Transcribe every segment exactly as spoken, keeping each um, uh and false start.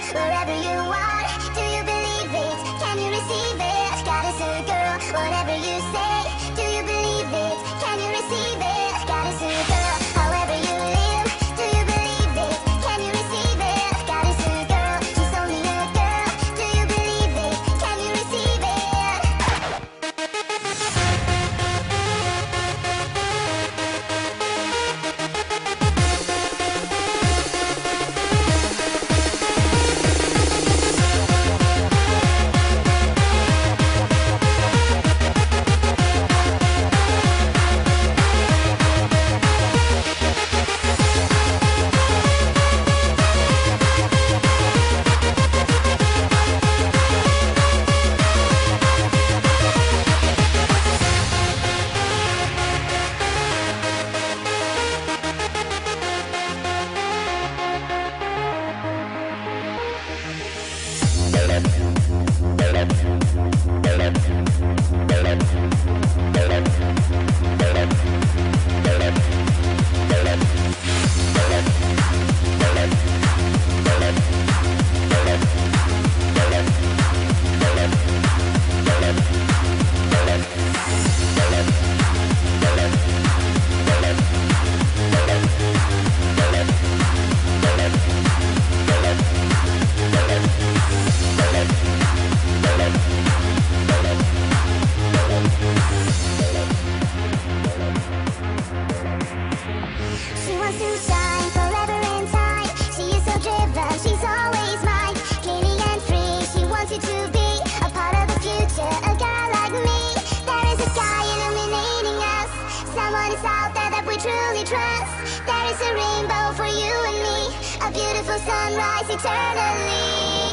wherever you are. Do you believe it? Can you receive it? Goddess or girl, whatever you say. Do you believe it? Can you receive it? Goddess or girl, however you live. Do you believe it? Can you receive it? Goddess or girl, she's only a girl. Do you believe it? Can you receive it? She wants to shine forever in time. She is so driven, she's always mine. Clean and free, she wants you to be a part of the future, a girl like me. There is a sky illuminating us. Someone is out there that we truly trust. There is a rainbow for you and me, a beautiful sunrise eternally.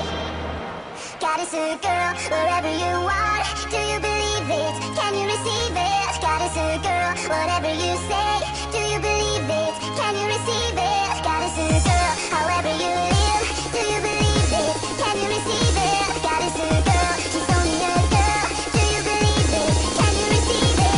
Goddess or girl, wherever you are. Do you believe it? Can you receive it? Goddess or girl, whatever you say. Do you believe it? Can you receive it? Goddess or girl, however you live. Do you believe it? Can you receive it? Goddess or girl, she's only a girl. Do you believe it? Can you receive it?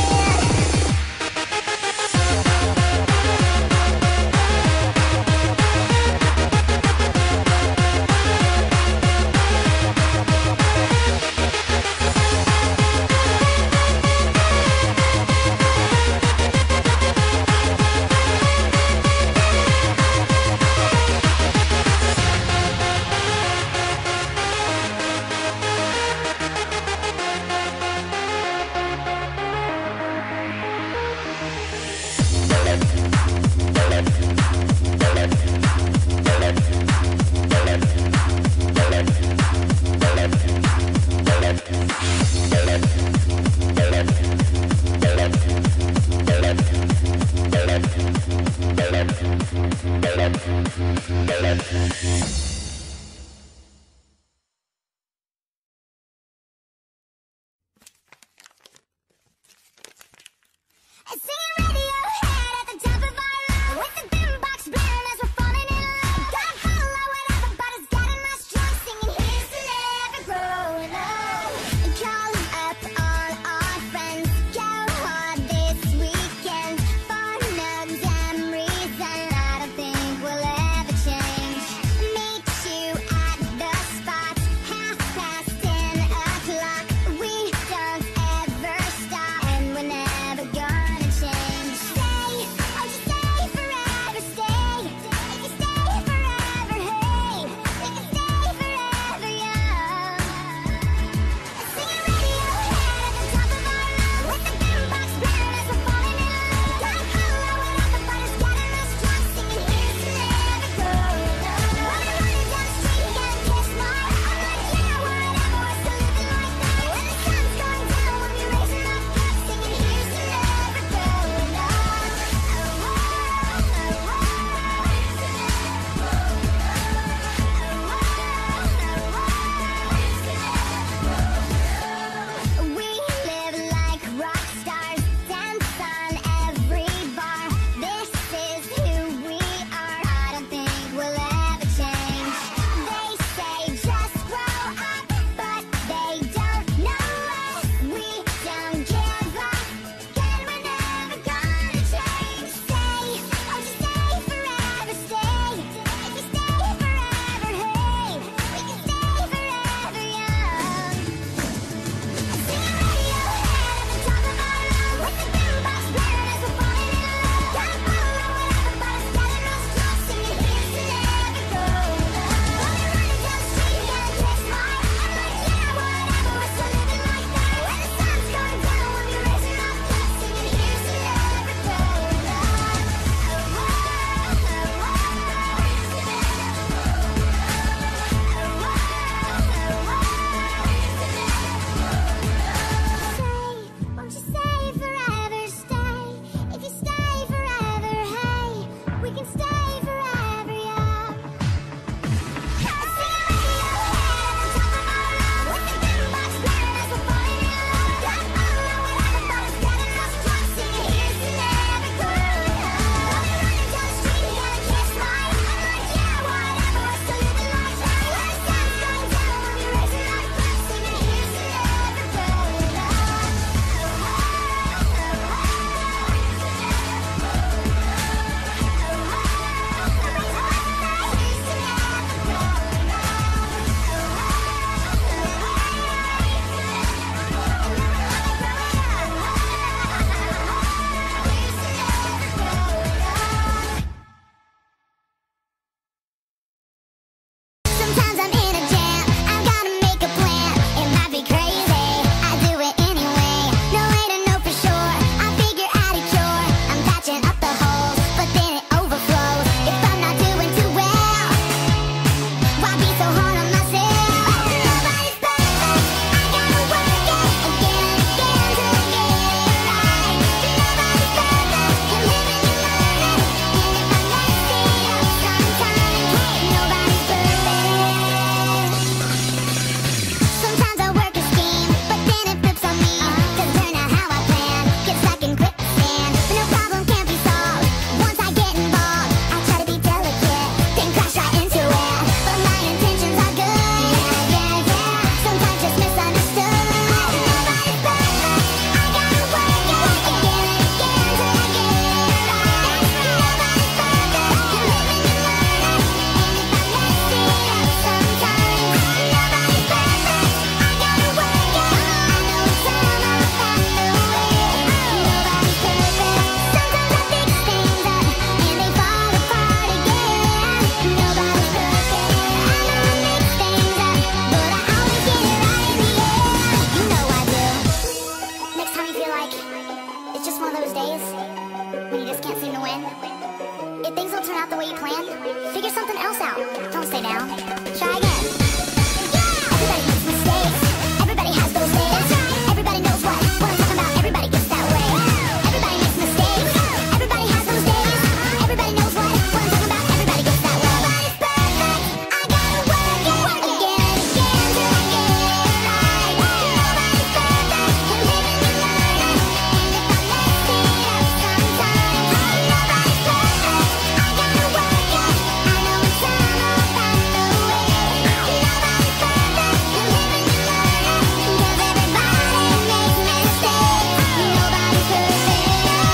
when you just can't seem to win? If things don't turn out the way you planned, figure something else out. Don't stay down. Try again. Yeah! Everybody makes mistakes. Everybody has those days. Everybody knows what, what I'm talking about. Everybody gets that way. Everybody makes mistakes. Everybody has those days. Everybody knows what, what I'm talking about. Everybody gets that way. Nobody's perfect. I gotta work it again, again, till I get it right. Nobody's perfect. And living and learning. And if I mess it up sometimes, nobody's perfect. I gotta work it. I know it's all about the way. Nobody's perfect. And living and learning. 'Cause everybody makes mistakes. Nobody's perfect.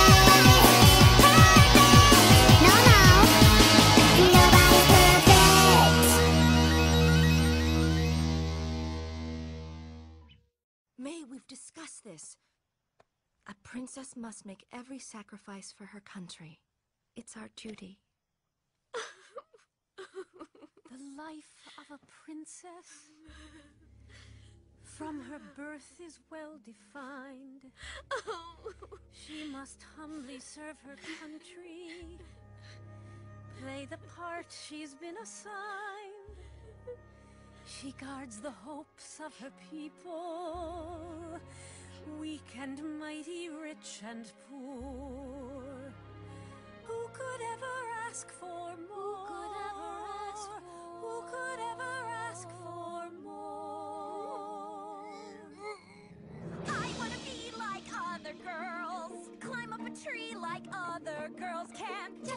No, no. Nobody's perfect. May, we've discussed this. A princess must make every sacrifice for her country. It's our duty. The life of a princess from her birth is well defined. She must humbly serve her country, play the part she's been assigned. She guards the hopes of her people, weak and mighty, rich and poor. Who could ever ask for more? Who could ever ask for more? I wanna be like other girls, climb up a tree like other girls can.